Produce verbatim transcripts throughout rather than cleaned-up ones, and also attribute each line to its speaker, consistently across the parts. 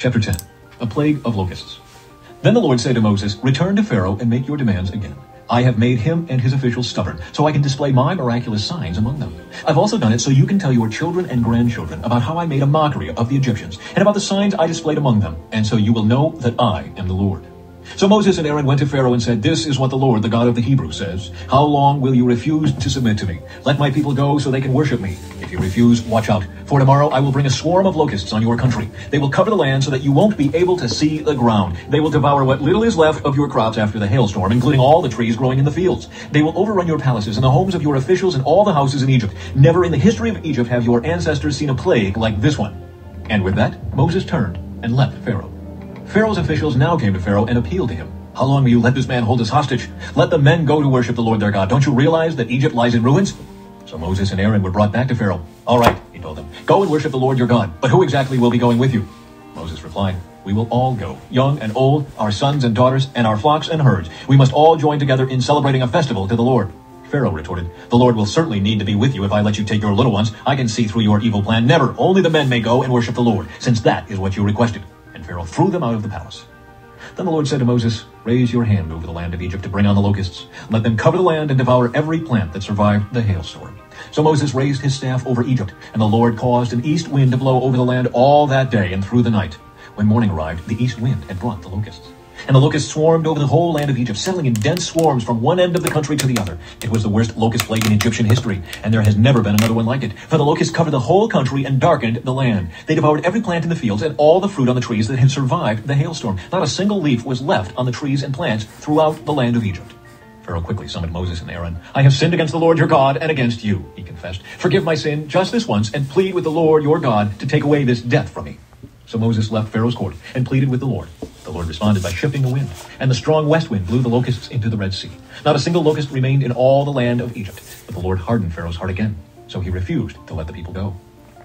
Speaker 1: Chapter ten. A plague of locusts. Then the Lord said to Moses, "Return to Pharaoh and make your demands again. I have made him and his officials stubborn, so I can display my miraculous signs among them. I've also done it so you can tell your children and grandchildren about how I made a mockery of the Egyptians, and about the signs I displayed among them, and so you will know that I am the Lord." So Moses and Aaron went to Pharaoh and said, "This is what the Lord, the God of the Hebrews, says. How long will you refuse to submit to me? Let my people go so they can worship me. If you refuse, watch out, for tomorrow I will bring a swarm of locusts on your country. They will cover the land so that you won't be able to see the ground. They will devour what little is left of your crops after the hailstorm, including all the trees growing in the fields. They will overrun your palaces and the homes of your officials and all the houses in Egypt. Never in the history of Egypt have your ancestors seen a plague like this one." And with that, Moses turned and left Pharaoh. Pharaoh's officials now came to Pharaoh and appealed to him. "How long will you let this man hold us hostage? Let the men go to worship the Lord their God. Don't you realize that Egypt lies in ruins?" So Moses and Aaron were brought back to Pharaoh. "All right," he told them, "go and worship the Lord your God. But who exactly will be going with you?" Moses replied, "We will all go, young and old, our sons and daughters, and our flocks and herds. We must all join together in celebrating a festival to the Lord." Pharaoh retorted, "The Lord will certainly need to be with you if I let you take your little ones. I can see through your evil plan. Never, only the men may go and worship the Lord, since that is what you requested." And Pharaoh threw them out of the palace. Then the Lord said to Moses, "Raise your hand over the land of Egypt to bring on the locusts. Let them cover the land and devour every plant that survived the hailstorm." So Moses raised his staff over Egypt, and the Lord caused an east wind to blow over the land all that day and through the night. When morning arrived, the east wind had brought the locusts. And the locusts swarmed over the whole land of Egypt, settling in dense swarms from one end of the country to the other. It was the worst locust plague in Egyptian history, and there has never been another one like it. For the locusts covered the whole country and darkened the land. They devoured every plant in the fields and all the fruit on the trees that had survived the hailstorm. Not a single leaf was left on the trees and plants throughout the land of Egypt. Pharaoh quickly summoned Moses and Aaron. "I have sinned against the Lord your God and against you," he confessed. "Forgive my sin just this once and plead with the Lord your God to take away this death from me." So Moses left Pharaoh's court and pleaded with the Lord. The Lord responded by shifting the wind, and the strong west wind blew the locusts into the Red Sea. Not a single locust remained in all the land of Egypt, but the Lord hardened Pharaoh's heart again, so he refused to let the people go.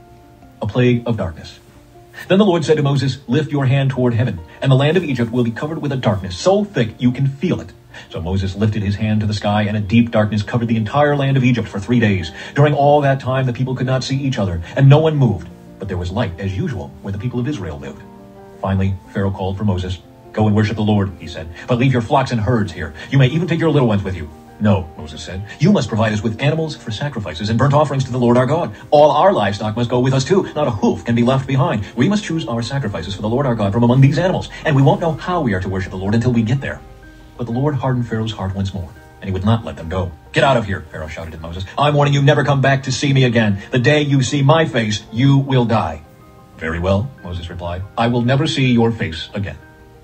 Speaker 1: A plague of darkness. Then the Lord said to Moses, "Lift your hand toward heaven, and the land of Egypt will be covered with a darkness so thick you can feel it." So Moses lifted his hand to the sky, and a deep darkness covered the entire land of Egypt for three days. During all that time the people could not see each other, and no one moved. But there was light as usual where the people of Israel lived. Finally, Pharaoh called for Moses. "Go and worship the Lord," he said, "but leave your flocks and herds here. You may even take your little ones with you." "No," Moses said, "you must provide us with animals for sacrifices and burnt offerings to the Lord our God. All our livestock must go with us too. Not a hoof can be left behind. We must choose our sacrifices for the Lord our God from among these animals, and we won't know how we are to worship the Lord until we get there." But the Lord hardened Pharaoh's heart once more, and he would not let them go. "Get out of here," Pharaoh shouted at Moses. "I'm warning you, never come back to see me again. The day you see my face, you will die." "Very well," Moses replied. "I will never see your face again."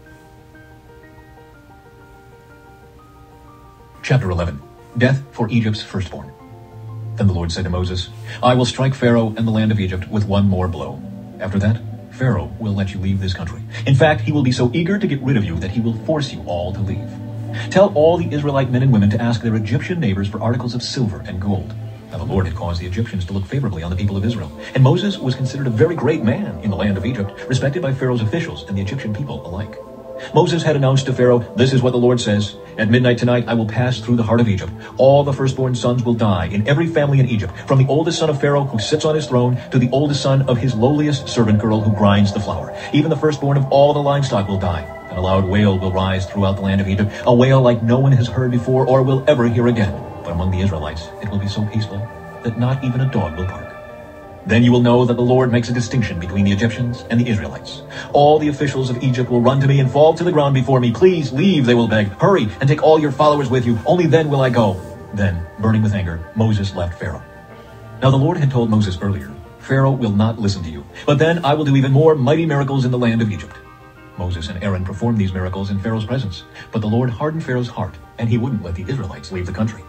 Speaker 1: Chapter eleven. Death for Egypt's firstborn. Then the Lord said to Moses, "I will strike Pharaoh and the land of Egypt with one more blow. After that, Pharaoh will let you leave this country. In fact, he will be so eager to get rid of you that he will force you all to leave. Tell all the Israelite men and women to ask their Egyptian neighbors for articles of silver and gold." Now the Lord had caused the Egyptians to look favorably on the people of Israel, and Moses was considered a very great man in the land of Egypt, respected by Pharaoh's officials and the Egyptian people alike. Moses had announced to Pharaoh, "This is what the Lord says. At midnight tonight I will pass through the heart of Egypt. All the firstborn sons will die in every family in Egypt, from the oldest son of Pharaoh who sits on his throne to the oldest son of his lowliest servant girl who grinds the flour. Even the firstborn of all the livestock will die. And a loud wail will rise throughout the land of Egypt, a wail like no one has heard before or will ever hear again. But among the Israelites it will be so peaceful that not even a dog will bark. Then you will know that the Lord makes a distinction between the Egyptians and the Israelites. All the officials of Egypt will run to me and fall to the ground before me. 'Please leave,' they will beg. 'Hurry and take all your followers with you. Only then will I go.'" Then, burning with anger, Moses left Pharaoh. Now the Lord had told Moses earlier, "Pharaoh will not listen to you. But then I will do even more mighty miracles in the land of Egypt." Moses and Aaron performed these miracles in Pharaoh's presence. But the Lord hardened Pharaoh's heart, and he wouldn't let the Israelites leave the country.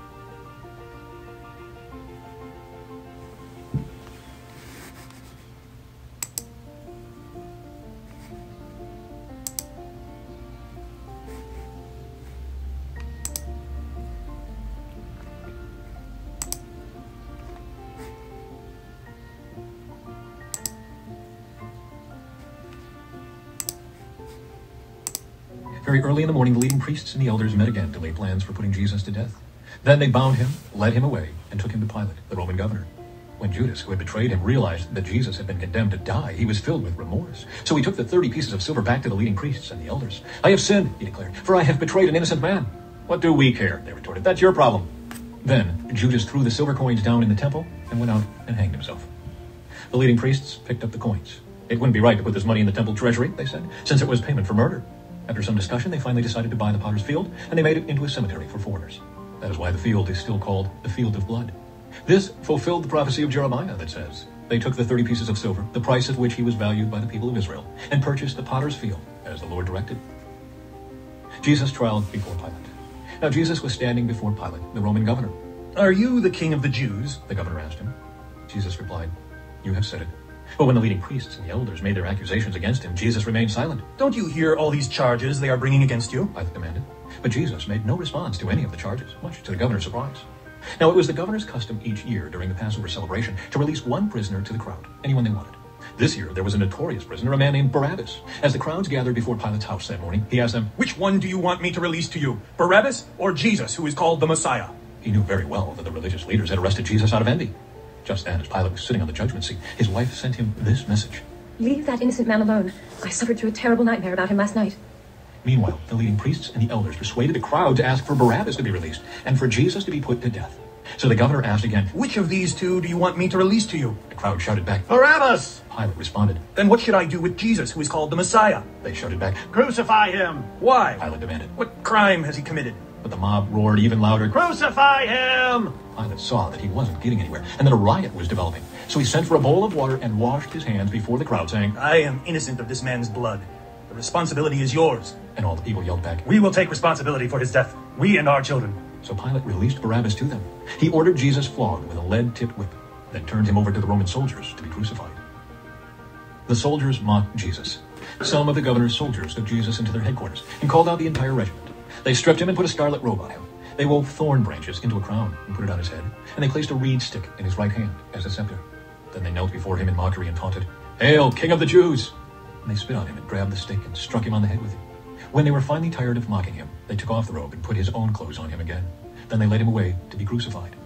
Speaker 1: Very early in the morning, the leading priests and the elders met again to lay plans for putting Jesus to death. Then they bound him, led him away, and took him to Pilate, the Roman governor. When Judas, who had betrayed him, realized that Jesus had been condemned to die, he was filled with remorse. So he took the thirty pieces of silver back to the leading priests and the elders. I have sinned, he declared, for I have betrayed an innocent man. What do we care? They retorted. That's your problem. Then Judas threw the silver coins down in the temple and went out and hanged himself. The leading priests picked up the coins. It wouldn't be right to put this money in the temple treasury, they said, since it was payment for murder. After some discussion, they finally decided to buy the potter's field, and they made it into a cemetery for foreigners. That is why the field is still called the Field of Blood. This fulfilled the prophecy of Jeremiah that says, they took the thirty pieces of silver, the price of which he was valued by the people of Israel, and purchased the potter's field, as the Lord directed. Jesus' trial before Pilate. Now Jesus was standing before Pilate, the Roman governor.
Speaker 2: Are you the king of the Jews?
Speaker 1: The governor asked him. Jesus replied, you have said it. But when the leading priests and the elders made their accusations against him, Jesus remained silent.
Speaker 2: Don't you hear all these charges they are bringing against you?
Speaker 1: Pilate demanded. But Jesus made no response to any of the charges, much to the governor's surprise. Now, it was the governor's custom each year during the Passover celebration to release one prisoner to the crowd, anyone they wanted. This year, there was a notorious prisoner, a man named Barabbas. As the crowds gathered before Pilate's house that morning, he asked them,
Speaker 2: which one do you want me to release to you, Barabbas or Jesus, who is called the Messiah?
Speaker 1: He knew very well that the religious leaders had arrested Jesus out of envy. Just then, as Pilate was sitting on the judgment seat, his wife sent him this message.
Speaker 3: Leave that innocent man alone. I suffered through a terrible nightmare about him last night.
Speaker 1: Meanwhile, the leading priests and the elders persuaded the crowd to ask for Barabbas to be released and for Jesus to be put to death. So the governor asked again,
Speaker 2: which of these two do you want me to release to you?
Speaker 1: The crowd shouted back,
Speaker 4: Barabbas!
Speaker 1: Pilate responded,
Speaker 2: then what should I do with Jesus, who is called the Messiah?
Speaker 1: They shouted back,
Speaker 4: crucify him!
Speaker 2: Why?
Speaker 1: Pilate demanded.
Speaker 2: What crime has he committed?
Speaker 1: But the mob roared even louder,
Speaker 4: crucify him!
Speaker 1: Pilate saw that he wasn't getting anywhere and that a riot was developing. So he sent for a bowl of water and washed his hands before the crowd, saying,
Speaker 2: I am innocent of this man's blood. The responsibility is yours.
Speaker 1: And all the people yelled back,
Speaker 2: we will take responsibility for his death, we and our children.
Speaker 1: So Pilate released Barabbas to them. He ordered Jesus flogged with a lead-tipped whip, then turned him over to the Roman soldiers to be crucified. The soldiers mocked Jesus. Some of the governor's soldiers took Jesus into their headquarters and called out the entire regiment. They stripped him and put a scarlet robe on him. They wove thorn branches into a crown and put it on his head, and they placed a reed stick in his right hand as a scepter. Then they knelt before him in mockery and taunted, Hail, King of the Jews! And they spit on him and grabbed the stick and struck him on the head with it. When they were finally tired of mocking him, they took off the robe and put his own clothes on him again. Then they led him away to be crucified.